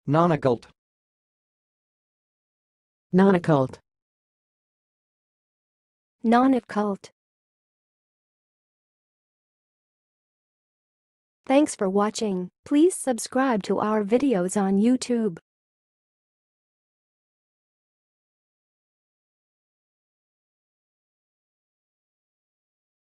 Nonoccult. Nonoccult. Nonoccult. Thanks for watching. Please subscribe to our videos on YouTube.